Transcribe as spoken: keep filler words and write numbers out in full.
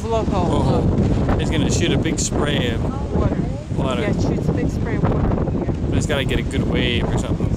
blowhole. Oh, he's gonna shoot a big spray of Water. water. Yeah, shoots a big spray of water in here. But he's gotta get a good wave or something.